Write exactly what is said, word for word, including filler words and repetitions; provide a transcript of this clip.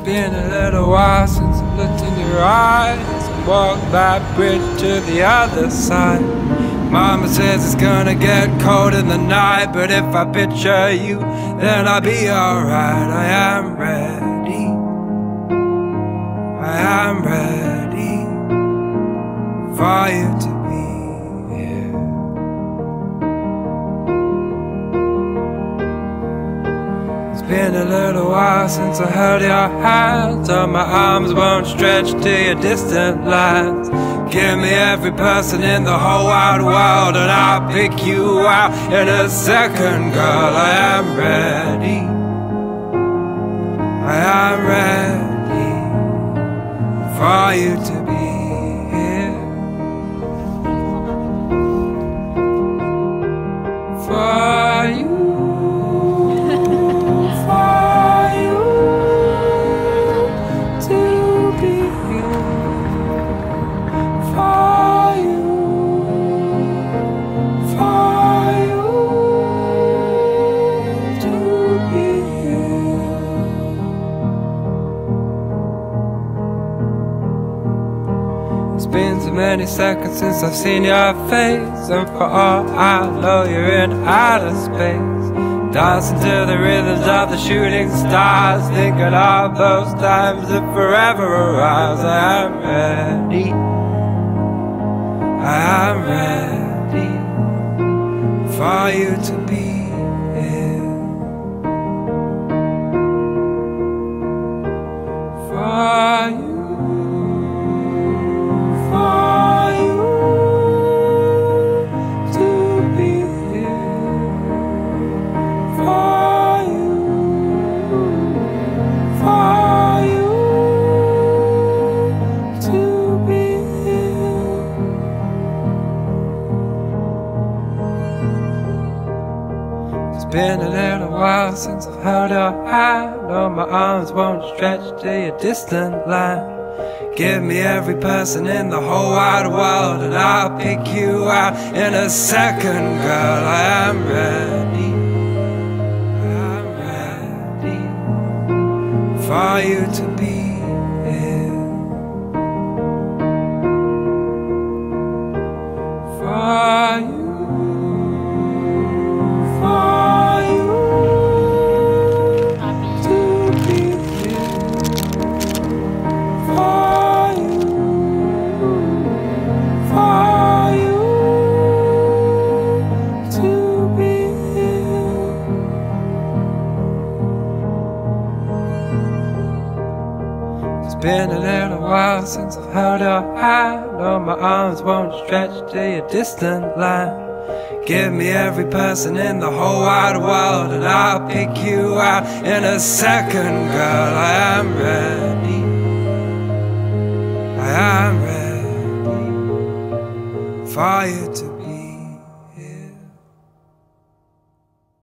been a little while since I looked in your eyes and walked that bridge to the other side. Mama says it's gonna get cold in the night, but if I picture you, then I'll be alright. I am ready, I am ready for you to be here. It's been a little while since I held your hand, so my arms won't stretch to your distant lands. Give me every person in the whole wide world, and I'll pick you out in a second, girl. I am ready, I am ready for you to be here. For you, for you to be here. For you, for you to be here. It's been so many seconds since I've seen your face, and for all I know you're in outer space, dancing to the rhythms of the shooting stars, thinking of those times that forever arise. I am ready, I am ready for you to be here. For you, for you to be here. For you, for you to be here. It's been a little while since I've held your hand. No, my arms won't stretch to your distant land. Give me every person in the whole wide world, and I'll pick you out in a second, girl. I am ready, I'm ready for you to be here. For you, for you to be here. For you, for you to be here. It's been a little while since I've held your hand. No, my arms won't stretch to your distant land. Give me every person in the whole wide world, and I'll pick you out in a second, girl. I am ready,